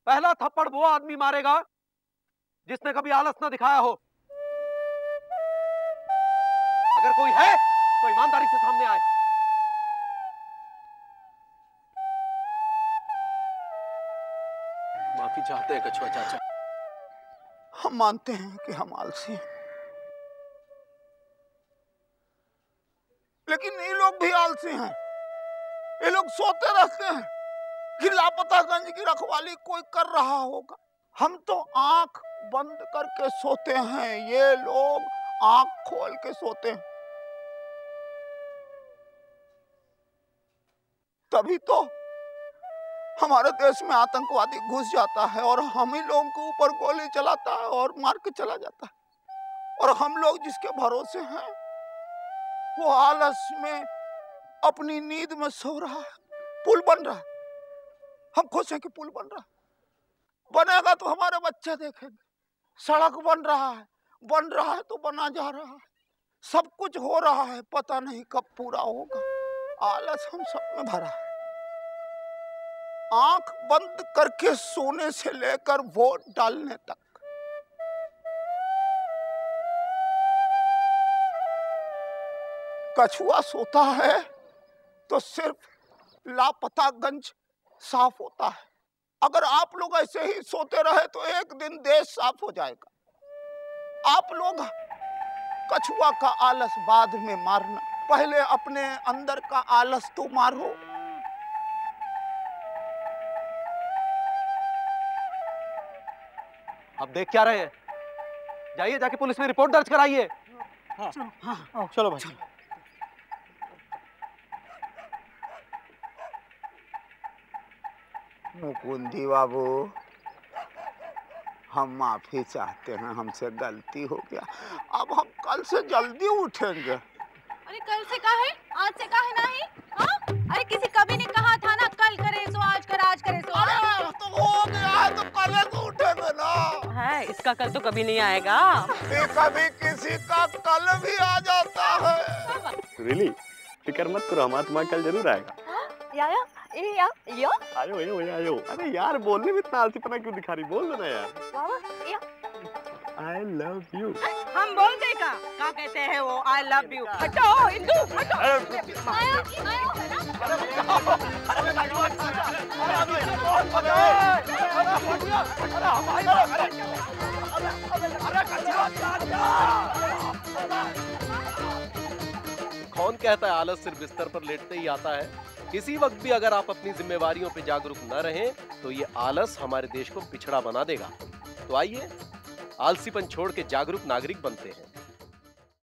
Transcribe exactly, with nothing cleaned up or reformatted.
पहला थप्पड़ वो आदमी मारेगा जिसने कभी आलस न दिखाया हो। अगर कोई है तो ईमानदारी से सामने आए। माफी चाहते हैं कछुआ चाचा। हम मानते हैं कि हम आलसी हैं, लेकिन ये लोग भी आलसी हैं। ये लोग सोते रहते हैं कि लापता गंज की रखवाली कोई कर रहा होगा। हम तो आंख बंद करके सोते हैं, ये लोग आंख खोल के सोते हैं। तभी तो हमारे देश में आतंकवादी घुस जाता है और हम ही लोगों के ऊपर गोली चलाता है और मार के चला जाता है। और हम लोग जिसके भरोसे हैं वो आलस में अपनी नींद में सो रहा है। पुल बन रहा है, हम खुश हैं कि पुल बन रहा है। बनेगा तो हमारे बच्चे देखेंगे। सड़क बन रहा है, बन रहा है तो बना जा रहा है। सब कुछ हो रहा है, पता नहीं कब पूरा होगा। आलस हम सब में भरा है। आंख बंद करके सोने से लेकर वोट डालने तक कछुआ सोता है तो सिर्फ लापतागंज साफ होता है। अगर आप लोग ऐसे ही सोते रहे तो एक दिन देश साफ हो जाएगा। आप लोग कछुआ का आलस बाद में मारना, पहले अपने अंदर का आलस तो मारो। अब देख क्या रहे हैं? जाइए, जाके पुलिस में रिपोर्ट दर्ज कराइए। हाँ, हाँ, चलो भाई। मुकुंदी बाबू, हम माफी चाहते हैं, हमसे गलती हो गया। अब हम कल से जल्दी उठेंगे। अरे कल से का है, आज से का है नहीं? हाँ? अरे किसी कभी ने कहा था ना, कल करे सो आज कर, आज करे सो आज। तो हो गया है तो कल तो उठेंगे ना। है, इसका कल तो कभी नहीं आएगा। कभी किसी का कल भी आ जाता है। रियली फिक्र मत करो, हमारा तुम्हारा कल जरूर आएगा। या या या या आयो आयो आयो। अरे यार, बोलने में इतना आलसीपना क्यों दिखा रही? बोल दो ना यार। बाबा या I love you। हम बोल देगा, क्या कहते हैं वो? I love you। हटो इंदु, हटो। आया आया है ना। कौन कहता है आलस सिर्फ बिस्तर पर लेटते ही आता है? किसी वक्त भी अगर आप अपनी जिम्मेवारियों पे जागरूक न रहें तो ये आलस हमारे देश को पिछड़ा बना देगा। तो आइए, आलसीपन छोड़ के जागरूक नागरिक बनते हैं।